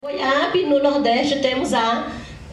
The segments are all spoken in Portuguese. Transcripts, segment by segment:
Goiaba, no Nordeste temos a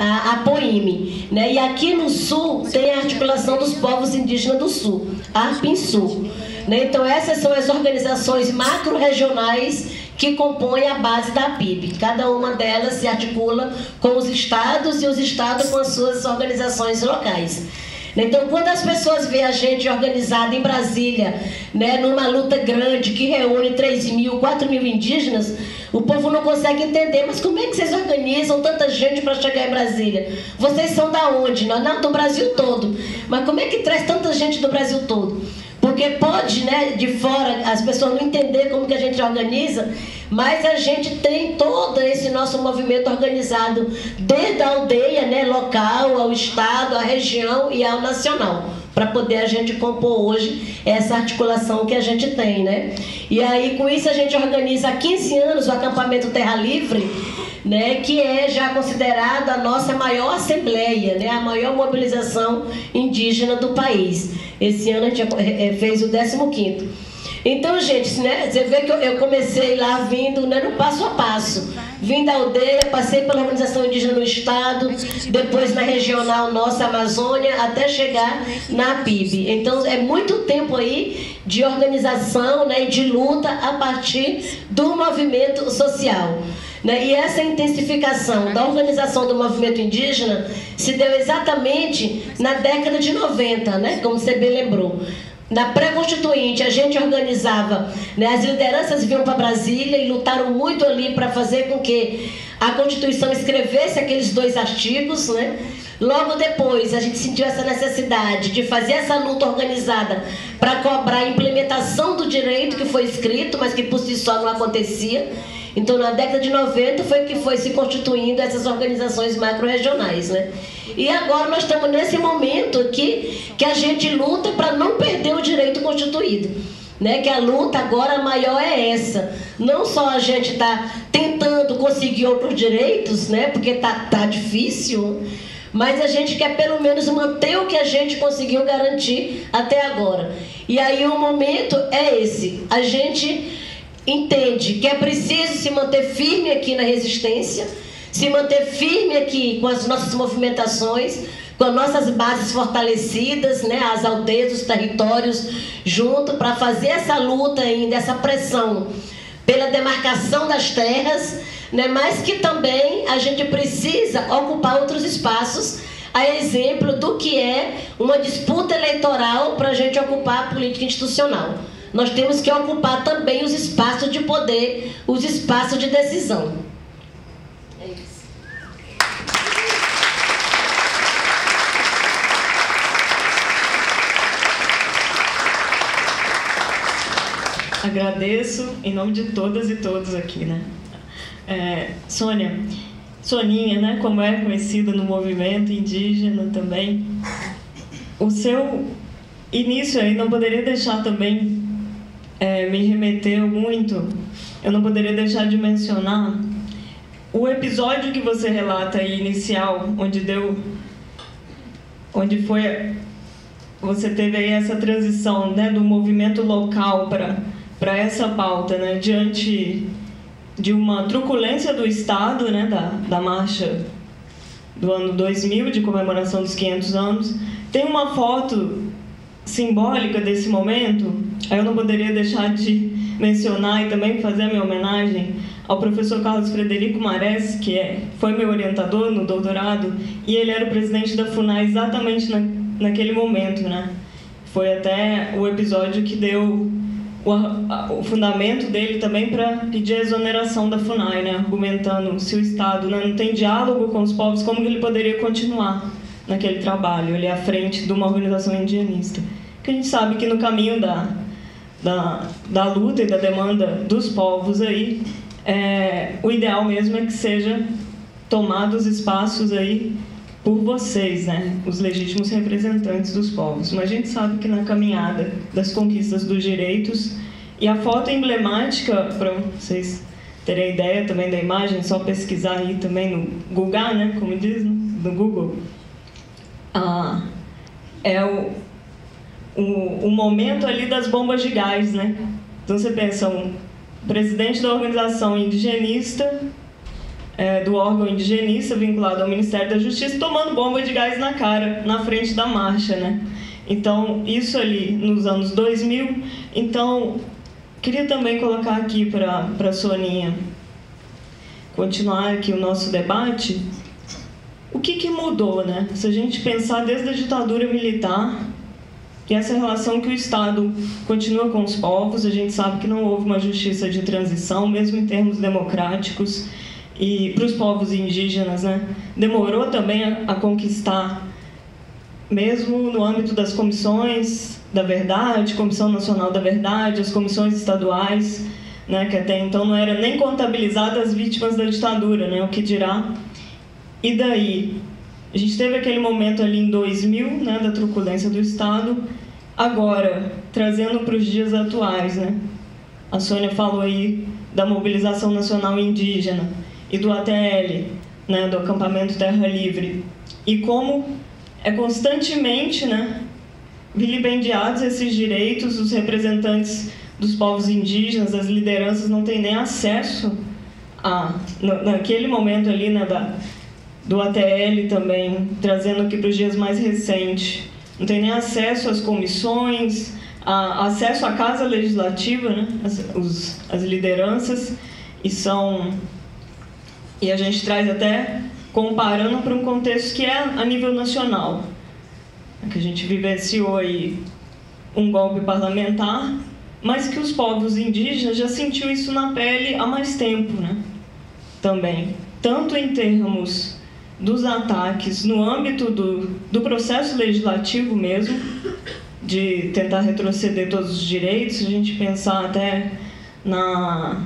Poime, né? E aqui no Sul tem a articulação dos povos indígenas do Sul, a Arpinsul, né? Então essas são as organizações macro-regionais que compõem a base da PIB. Cada uma delas se articula com os estados e os estados com as suas organizações locais. Então, quando as pessoas veem a gente organizada em Brasília, né, numa luta grande que reúne 3.000, 4.000 indígenas, o povo não consegue entender. Mas como é que vocês organizam tanta gente para chegar em Brasília? Vocês são da onde? Não, do Brasil todo. Mas como é que traz tanta gente do Brasil todo? Porque pode, né, de fora, as pessoas não entender como que a gente organiza, mas a gente tem todo esse nosso movimento organizado desde a aldeia, né, local, ao estado, à região e ao nacional, para poder a gente compor hoje essa articulação que a gente tem, né? E aí, com isso, a gente organiza há 15 anos o acampamento Terra Livre, né, que é já considerado a nossa maior assembleia, né, a maior mobilização indígena do país. Esse ano a gente fez o 15º. Então, gente, né, você vê que eu comecei lá vindo, né, no passo a passo. Vim da aldeia, passei pela organização indígena no estado, depois na regional nossa Amazônia, até chegar na PIB. Então, é muito tempo aí de organização, né, e de luta a partir do movimento social. Né? E essa intensificação da organização do movimento indígena se deu exatamente na década de 90, né? Como você bem lembrou. Na pré-constituinte, a gente organizava, né, as lideranças vinham para Brasília e lutaram muito ali para fazer com que a Constituição escrevesse aqueles 2 artigos, né? Logo depois, a gente sentiu essa necessidade de fazer essa luta organizada para cobrar a implementação do direito que foi escrito, mas que por si só não acontecia. Então, na década de 90 foi que foi se constituindo essas organizações macro-regionais, né? E agora nós estamos nesse momento aqui que a gente luta para não perder o direito constituído, né? Que a luta agora maior é essa. Não só a gente está tentando conseguir outros direitos, né? Porque tá difícil, mas a gente quer pelo menos manter o que a gente conseguiu garantir até agora. E aí o momento é esse. A gente entende que é preciso se manter firme aqui na resistência, se manter firme aqui com as nossas movimentações, com as nossas bases fortalecidas, né, as aldeias, os territórios, junto, para fazer essa luta ainda, essa pressão pela demarcação das terras, né, mas que também a gente precisa ocupar outros espaços, a exemplo do que é uma disputa eleitoral para a gente ocupar a política institucional. Nós temos que ocupar também os espaços de poder, os espaços de decisão. É isso. Agradeço em nome de todas e todos aqui, né? Soninha, né? Como é conhecida no movimento indígena também. O seu início aí não poderia deixar também me remeteu muito, eu não poderia deixar de mencionar o episódio que você relata aí, inicial, você teve aí essa transição, né, do movimento local para essa pauta, né, diante de uma truculência do Estado, né, da marcha do ano 2000, de comemoração dos 500 anos. Tem uma foto simbólica desse momento. Eu não poderia deixar de mencionar e também fazer a minha homenagem ao professor Carlos Frederico Marés, que foi meu orientador no doutorado, e ele era o presidente da FUNAI exatamente naquele momento, né? Foi até o episódio que deu o fundamento dele também para pedir a exoneração da FUNAI, né? Argumentando se o Estado, né, não tem diálogo com os povos, como que ele poderia continuar naquele trabalho, ele à frente de uma organização indianista. Que a gente sabe que no caminho da luta e da demanda dos povos aí, o ideal mesmo é que seja tomados espaços aí por vocês, né, os legítimos representantes dos povos. Mas a gente sabe que na caminhada das conquistas dos direitos, e a foto emblemática, para vocês terem ideia também da imagem, só pesquisar aí também no Google, né, como diz, no Google, é o momento ali das bombas de gás, né? Então você pensa, um presidente da organização indigenista do órgão indigenista vinculado ao Ministério da Justiça, tomando bomba de gás na cara, na frente da marcha, né? Então, isso ali nos anos 2000. Então, queria também colocar aqui para a Soninha continuar aqui o nosso debate. O que mudou, né? Se a gente pensar desde a ditadura militar, e essa relação que o Estado continua com os povos, a gente sabe que não houve uma justiça de transição, mesmo em termos democráticos, e para os povos indígenas, né? Demorou também a conquistar, mesmo no âmbito das comissões da verdade, Comissão Nacional da Verdade, as comissões estaduais, né? Que até então não era nem contabilizada as vítimas da ditadura, né? O que dirá. E daí? A gente teve aquele momento ali em 2000, né? Da truculência do Estado. Agora, trazendo para os dias atuais, né? A Sônia falou aí da mobilização nacional indígena e do ATL, né, do acampamento Terra Livre, e como é constantemente, né, vilipendiados esses direitos, os representantes dos povos indígenas, as lideranças não têm nem acesso naquele momento ali, né, do ATL também, trazendo aqui para os dias mais recentes, não tem nem acesso às comissões, acesso à Casa Legislativa, né, as lideranças, e a gente traz até comparando para um contexto que é a nível nacional, que a gente vivenciou aí um golpe parlamentar, mas que os povos indígenas já sentiu isso na pele há mais tempo, né? Também, tanto em termos dos ataques no âmbito do processo legislativo mesmo, de tentar retroceder todos os direitos, a gente pensar até na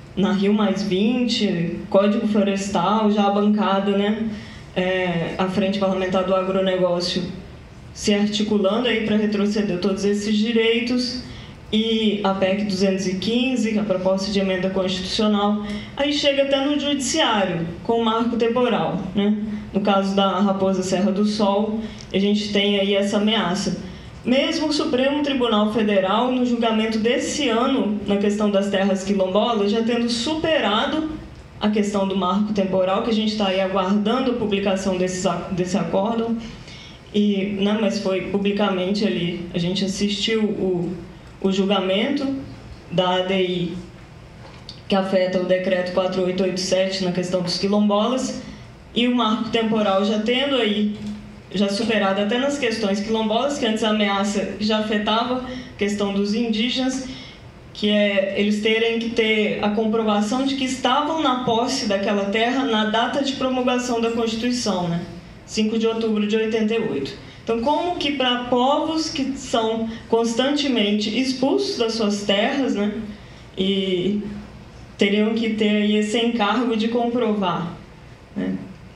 Rio+20, Código Florestal, já a bancada, né, a Frente Parlamentar do Agronegócio se articulando aí para retroceder todos esses direitos, e a PEC 215, que é a proposta de emenda constitucional, aí chega até no judiciário, com o marco temporal, né? No caso da Raposa Serra do Sol, a gente tem aí essa ameaça. Mesmo o Supremo Tribunal Federal, no julgamento desse ano, na questão das terras quilombolas, já tendo superado a questão do marco temporal, que a gente está aí aguardando a publicação desse acórdão, né, mas foi publicamente ali, a gente assistiu o julgamento da ADI, que afeta o decreto 4887 na questão dos quilombolas, e o marco temporal já tendo aí, já superado até nas questões quilombolas, que antes a ameaça já afetava a questão dos indígenas, que é eles terem que ter a comprovação de que estavam na posse daquela terra na data de promulgação da Constituição, né? 5 de outubro de 88. Então, como que para povos que são constantemente expulsos das suas terras, né, e teriam que ter aí esse encargo de comprovar, né?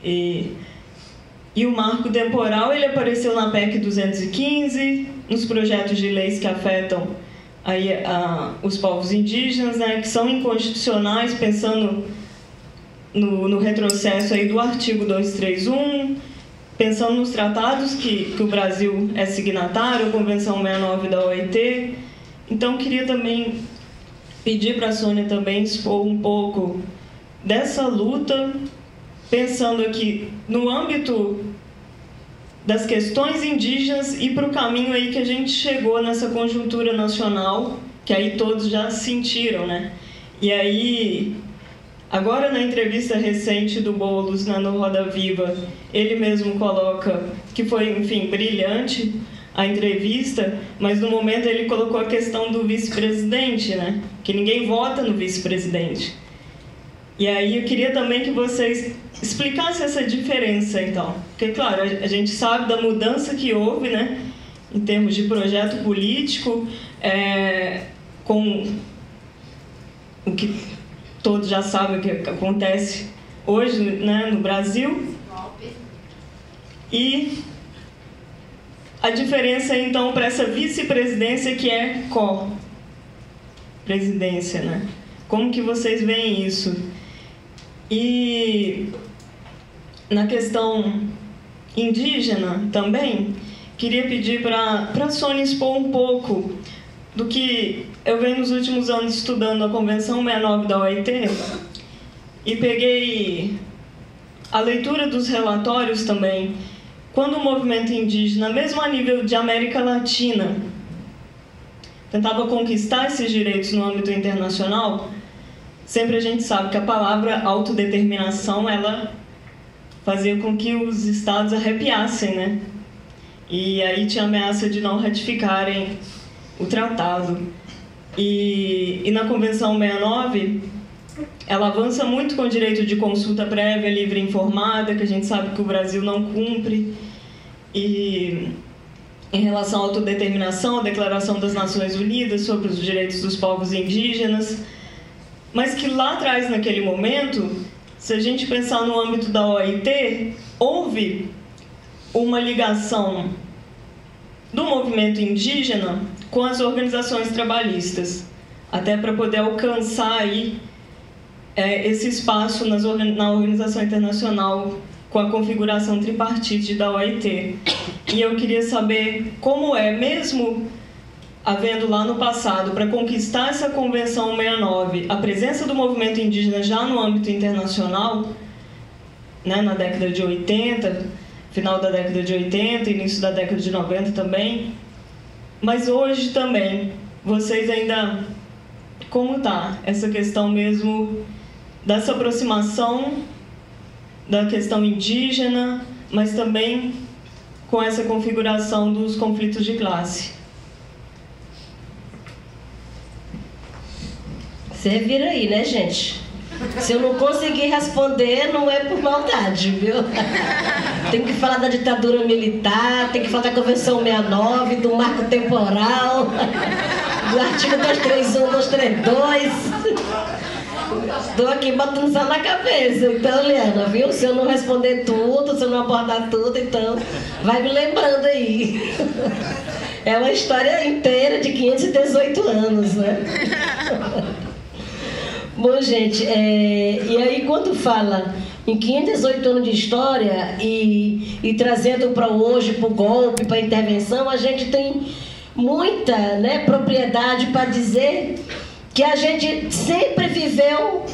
E o marco temporal, ele apareceu na PEC 215, nos projetos de leis que afetam aí, os povos indígenas, né, que são inconstitucionais, pensando no retrocesso aí do artigo 231, pensando nos tratados que o Brasil é signatário, a Convenção 69 da OIT. Então, queria também pedir para a Sônia também expor um pouco dessa luta, pensando aqui no âmbito das questões indígenas e para o caminho aí que a gente chegou nessa conjuntura nacional, que aí todos já sentiram, né? E aí, agora na entrevista recente do Boulos, né, no Roda Viva, ele mesmo coloca que foi, enfim, brilhante a entrevista, mas no momento ele colocou a questão do vice-presidente, né? Que ninguém vota no vice-presidente. E aí eu queria também que vocês explicassem essa diferença, então. Porque, claro, a gente sabe da mudança que houve, né, em termos de projeto político, com o que todos já sabem o que acontece hoje, né, no Brasil. E a diferença, então, para essa vice-presidência que é co-presidência, né? Como que vocês veem isso? E na questão indígena também, queria pedir para a Sônia expor um pouco do que eu venho nos últimos anos estudando a Convenção 69 da OIT, e peguei a leitura dos relatórios também, quando o movimento indígena, mesmo a nível de América Latina, tentava conquistar esses direitos no âmbito internacional, sempre a gente sabe que a palavra autodeterminação, ela fazia com que os estados arrepiassem, né? E aí tinha ameaça de não ratificarem o tratado. E na Convenção 69, ela avança muito com o direito de consulta prévia, livre e informada, que a gente sabe que o Brasil não cumpre. E em relação à autodeterminação, a Declaração das Nações Unidas sobre os Direitos dos Povos Indígenas, mas que lá atrás, naquele momento, se a gente pensar no âmbito da OIT, houve uma ligação do movimento indígena com as organizações trabalhistas, até para poder alcançar aí esse espaço na Organização Internacional com a configuração tripartite da OIT. E eu queria saber como é, mesmo havendo lá no passado, para conquistar essa Convenção 69, a presença do movimento indígena já no âmbito internacional, né, na década de 80, final da década de 80, início da década de 90 também, mas hoje também, vocês ainda, como está essa questão mesmo dessa aproximação da questão indígena, mas também com essa configuração dos conflitos de classe? Você vira aí, né, gente? Se eu não conseguir responder, não é por maldade, viu? Tem que falar da ditadura militar, tem que falar da Convenção 69, do marco temporal, do artigo 231, 232. Estou aqui botando só na cabeça. Então, Liana, viu? Se eu não responder tudo, se eu não abordar tudo, então vai me lembrando aí. É uma história inteira de 518 anos, né? Bom, gente, e aí quando fala em 518 anos de história e trazendo para hoje, para o golpe, para a intervenção, a gente tem muita, né, propriedade para dizer que a gente sempre viveu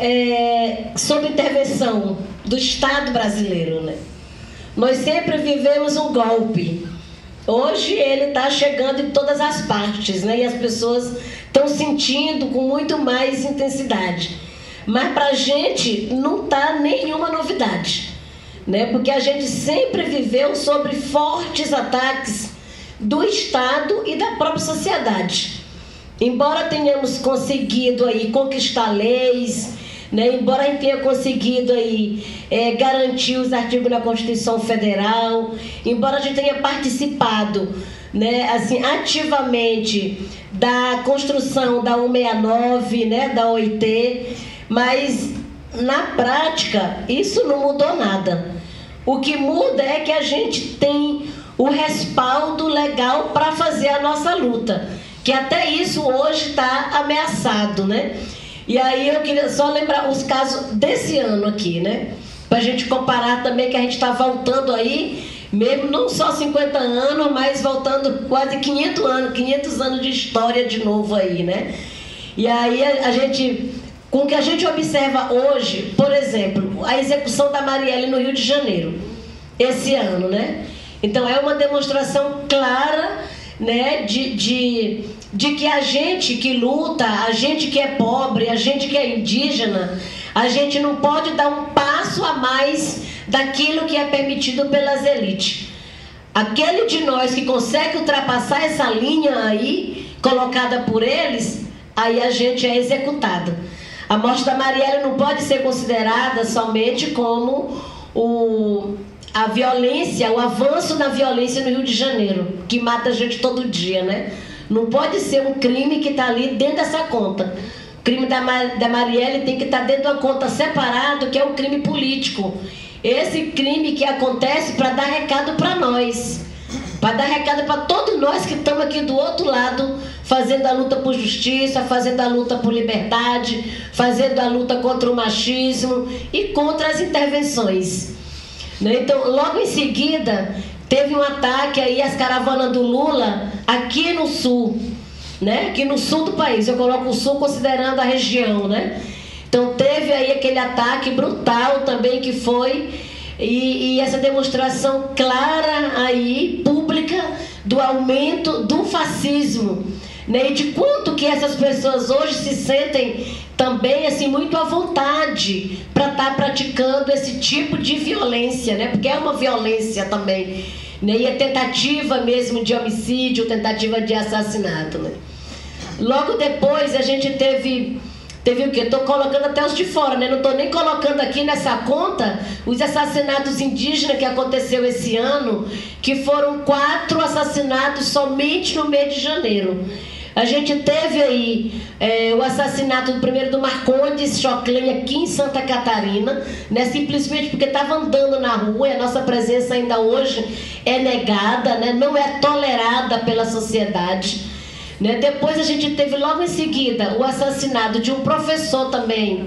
sob intervenção do Estado brasileiro, né? Nós sempre vivemos um golpe. Hoje ele está chegando em todas as partes, né? E as pessoas estão sentindo com muito mais intensidade. Mas para a gente não está nenhuma novidade, né? Porque a gente sempre viveu sobre fortes ataques do Estado e da própria sociedade. Embora tenhamos conseguido aí conquistar leis, né? Embora a gente tenha conseguido aí garantir os artigos da Constituição Federal, embora a gente tenha participado, né, assim, ativamente da construção da 169, né, da OIT, mas na prática isso não mudou nada. O que muda é que a gente tem o respaldo legal para fazer a nossa luta, que até isso hoje está ameaçado, né? E aí eu queria só lembrar os casos desse ano aqui, né? Para a gente comparar também, que a gente está voltando aí, mesmo não só 50 anos, mas voltando quase 500 anos de história de novo aí, né? E aí a gente, com o que a gente observa hoje, por exemplo, a execução da Marielle no Rio de Janeiro, esse ano, né? Então é uma demonstração clara, né, de que a gente que luta, a gente que é pobre, a gente que é indígena, a gente não pode dar um passo a mais daquilo que é permitido pelas elites. Aquele de nós que consegue ultrapassar essa linha aí, colocada por eles, aí a gente é executado. A morte da Marielle não pode ser considerada somente como a violência, o avanço da violência no Rio de Janeiro, que mata a gente todo dia, né? Não pode ser um crime que está ali dentro dessa conta. O crime da Marielle tem que estar dentro de uma conta separada, que é o crime político. Esse crime que acontece para dar recado para nós, para dar recado para todos nós que estamos aqui do outro lado, fazendo a luta por justiça, fazendo a luta por liberdade, fazendo a luta contra o machismo e contra as intervenções. Então, logo em seguida, teve um ataque aí às caravanas do Lula aqui no sul, né? Aqui no sul do país. Eu coloco o sul considerando a região, né? Então teve aí aquele ataque brutal também que foi, e essa demonstração clara aí, pública, do aumento do fascismo, né? E de quanto que essas pessoas hoje se sentem também assim muito à vontade para estar praticando esse tipo de violência, né? Porque é uma violência também, né? E é tentativa mesmo de homicídio, tentativa de assassinato, né? Logo depois a gente teve o quê? Estou colocando até os de fora, né? Não estou nem colocando aqui nessa conta os assassinatos indígenas que aconteceu esse ano, que foram 4 assassinatos somente no mês de janeiro. A gente teve aí o assassinato primeiro do Marcondes Choclen aqui em Santa Catarina, né? Simplesmente porque estava andando na rua, e a nossa presença ainda hoje é negada, né? Não é tolerada pela sociedade. Né? Depois a gente teve logo em seguida o assassinato de um professor também,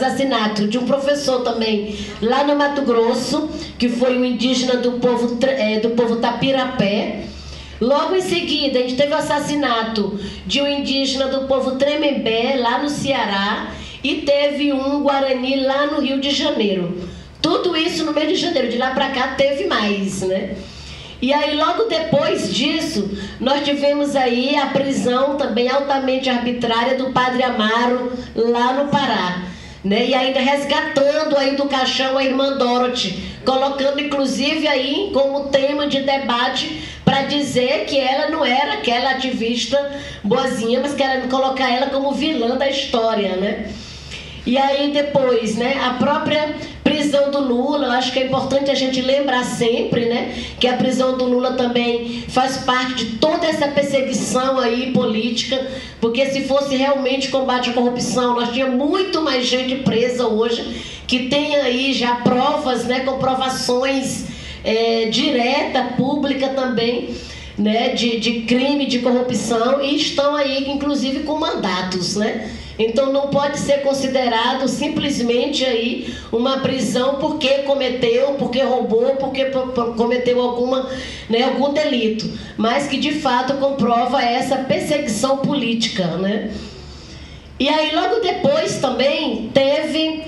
lá no Mato Grosso, que foi um indígena do povo Tapirapé. Logo em seguida a gente teve o assassinato de um indígena do povo Tremembé, lá no Ceará, e teve um Guarani lá no Rio de Janeiro. Tudo isso no mês de janeiro, de lá para cá teve mais, né? E aí logo depois disso, nós tivemos aí a prisão também altamente arbitrária do Padre Amaro, lá no Pará, né? E ainda resgatando aí do caixão a irmã Dorothy, colocando inclusive aí como tema de debate para dizer que ela não era aquela ativista boazinha, mas que era colocar ela como vilã da história, né? E aí depois, né, a própria prisão do Lula, eu acho que é importante a gente lembrar sempre, né, que a prisão do Lula também faz parte de toda essa perseguição aí política, porque se fosse realmente combate à corrupção, nós tínhamos muito mais gente presa hoje, que tem aí já provas, né, comprovações direta, pública também, né, de crime, de corrupção, e estão aí inclusive com mandatos, né? Então não pode ser considerado simplesmente aí uma prisão porque cometeu, porque roubou, porque cometeu algum delito, mas que de fato comprova essa perseguição política, né? E aí logo depois também teve,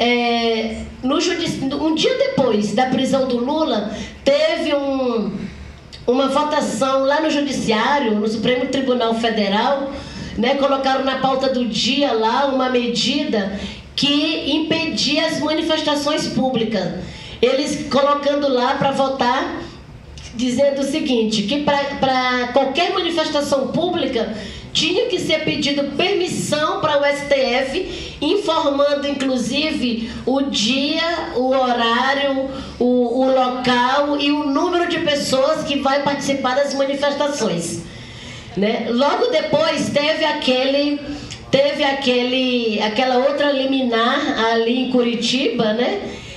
um dia depois da prisão do Lula, teve uma votação lá no Judiciário, no Supremo Tribunal Federal, né, colocaram na pauta do dia lá uma medida que impedia as manifestações públicas. Eles colocando lá para votar, dizendo o seguinte, que para qualquer manifestação pública tinha que ser pedido permissão para o STF, informando inclusive o dia, o horário, o local e o número de pessoas que vai participar das manifestações. Né? Logo depois teve aquela outra liminar ali em Curitiba, né?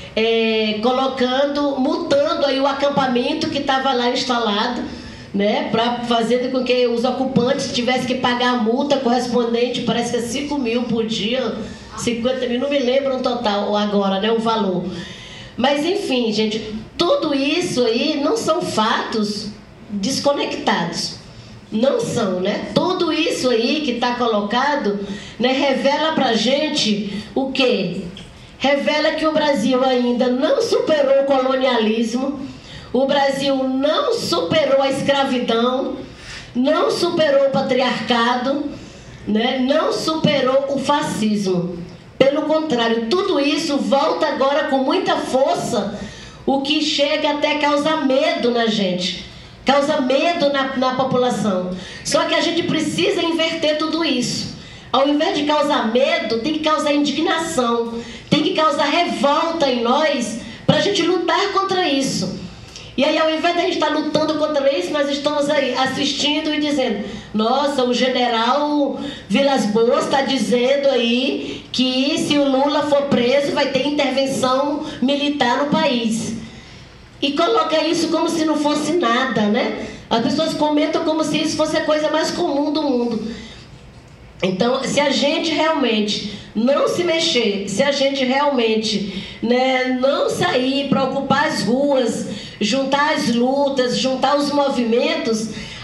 Multando aí o acampamento que estava lá instalado, né? Para fazer com que os ocupantes tivessem que pagar a multa correspondente, parece que é 5 mil por dia, 50 mil, não me lembro o total agora, né? O valor. Mas enfim, gente, tudo isso aí não são fatos desconectados. Não são, né? Tudo isso aí que está colocado, né, revela pra gente o quê? Revela que o Brasil ainda não superou o colonialismo, o Brasil não superou a escravidão, não superou o patriarcado, né? Não superou o fascismo. Pelo contrário, tudo isso volta agora com muita força, o que chega até a causar medo na gente. Causa medo na população. Só que a gente precisa inverter tudo isso. Ao invés de causar medo, tem que causar indignação, tem que causar revolta em nós para a gente lutar contra isso. E aí, ao invés de a gente estar lutando contra isso, nós estamos aí assistindo e dizendo: nossa, o general Vilas Boas está dizendo aí que se o Lula for preso vai ter intervenção militar no país. E coloca isso como se não fosse nada, né? As pessoas comentam como se isso fosse a coisa mais comum do mundo. Então, se a gente realmente não se mexer, se a gente realmente, né, não sair para ocupar as ruas, juntar as lutas, juntar os movimentos,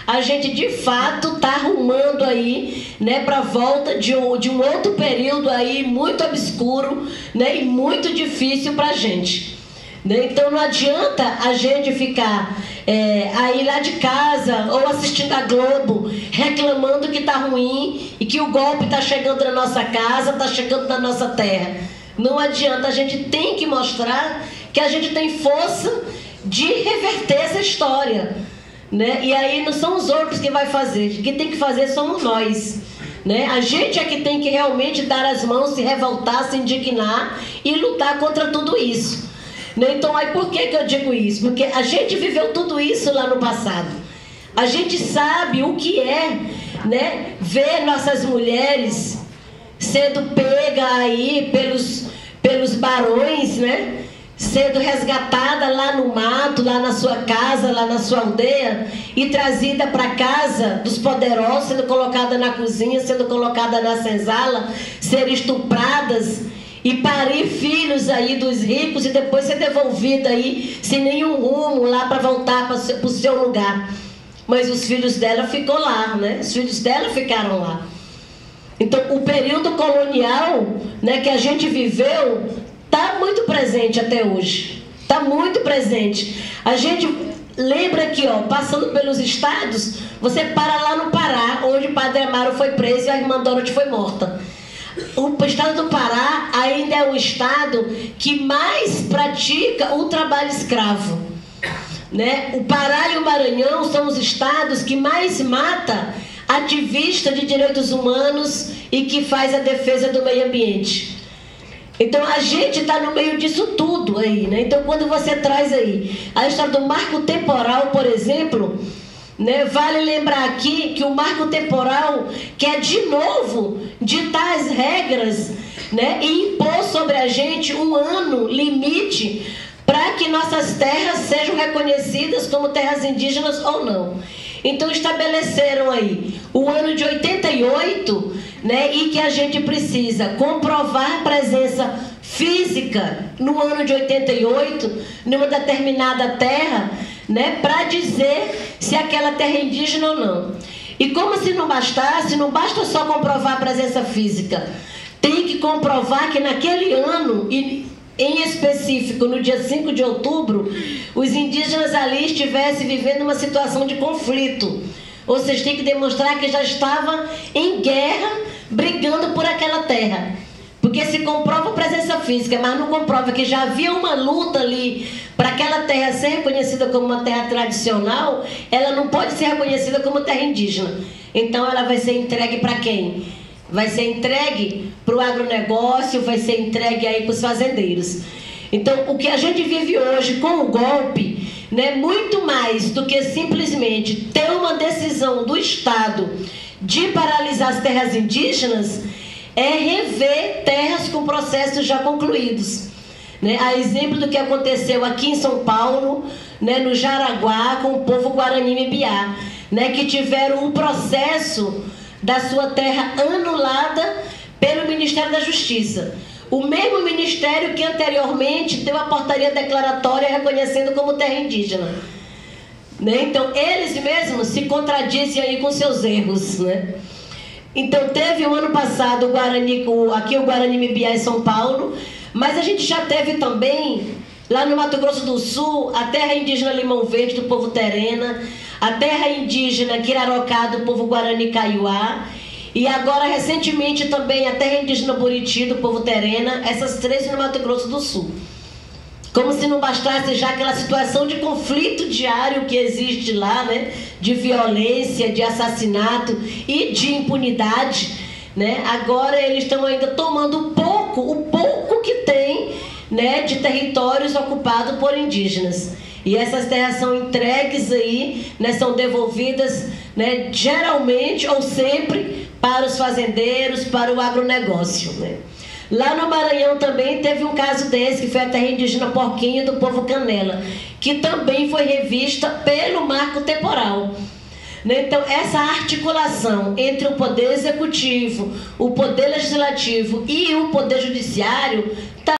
a gente de fato está arrumando aí, né, para a volta de um outro período aí muito obscuro, né, e muito difícil para a gente. Né? Então não adianta a gente ficar aí lá de casa ou assistindo a Globo reclamando que está ruim e que o golpe está chegando na nossa casa, está chegando na nossa terra. Não adianta, a gente tem que mostrar que a gente tem força de reverter essa história. Né? E aí não são os outros que vai fazer, quem tem que fazer somos nós. Né? A gente é que tem que realmente dar as mãos, se revoltar, se indignar e lutar contra tudo isso. Né? Então, aí por que eu digo isso? Porque a gente viveu tudo isso lá no passado. A gente sabe o que é, né, ver nossas mulheres sendo pega aí pelos barões, né? Sendo resgatada lá no mato, lá na sua casa, lá na sua aldeia e trazida para casa dos poderosos, sendo colocada na cozinha, sendo colocada na senzala, ser estupradas e parir filhos aí dos ricos e depois ser devolvida aí sem nenhum rumo lá para voltar para o seu lugar. Mas os filhos dela ficou lá, né? Os filhos dela ficaram lá. Então o período colonial, né, que a gente viveu está muito presente até hoje. Está muito presente. A gente lembra aqui, ó, passando pelos estados, você para lá no Pará, onde o Padre Amaro foi preso e a irmã Dorothy foi morta. O estado do Pará ainda é o estado que mais pratica o trabalho escravo. Né? O Pará e o Maranhão são os estados que mais mata ativista de direitos humanos e que faz a defesa do meio ambiente. Então a gente está no meio disso tudo aí, né? Então quando você traz aí a história do marco temporal, por exemplo, né, vale lembrar aqui que o marco temporal quer de novo ditar as regras, né, e impor sobre a gente um ano limite para que nossas terras sejam reconhecidas como terras indígenas ou não. Então estabeleceram aí o ano de 88, né, e que a gente precisa comprovar presença física no ano de 88, numa determinada terra, né, para dizer se aquela terra é indígena ou não. E como se não bastasse, não basta só comprovar a presença física, tem que comprovar que naquele ano, e em específico no dia 5 de outubro, os indígenas ali estivessem vivendo uma situação de conflito. Ou seja, tem que demonstrar que já estava em guerra, brigando por aquela terra. Porque se comprova a presença física, mas não comprova que já havia uma luta ali para aquela terra ser reconhecida como uma terra tradicional, ela não pode ser reconhecida como terra indígena. Então ela vai ser entregue para quem? Vai ser entregue para o agronegócio, vai ser entregue aí para os fazendeiros. Então o que a gente vive hoje com o golpe, né, muito mais do que simplesmente ter uma decisão do Estado de paralisar as terras indígenas, é rever terras com processos já concluídos. Né? A exemplo do que aconteceu aqui em São Paulo, né, no Jaraguá, com o povo Guarani-Mibiá, né, que tiveram um processo da sua terra anulada pelo Ministério da Justiça. O mesmo ministério que anteriormente deu a portaria declaratória reconhecendo como terra indígena. Né? Então, eles mesmos se contradizem aí com seus erros. Né? Então, teve o ano passado aqui o Guarani-Mibiá em São Paulo, mas a gente já teve também, lá no Mato Grosso do Sul, a terra indígena Limão Verde do povo Terena, a terra indígena Quirarocá do povo Guarani-Kaiowá, e agora, recentemente, também a terra indígena Buriti do povo Terena, essas três no Mato Grosso do Sul. Como se não bastasse já aquela situação de conflito diário que existe lá, né? De violência, de assassinato e de impunidade, né? Agora eles estão ainda tomando o pouco que tem, né, de territórios ocupados por indígenas. E essas terras são entregues aí, né, são devolvidas, né, geralmente ou sempre para os fazendeiros, para o agronegócio. Né? Lá no Maranhão também teve um caso desse, que foi a terra indígena Porquinho do povo Canela, que também foi revista pelo marco temporal. Né? Então, essa articulação entre o poder executivo, o poder legislativo e o poder judiciário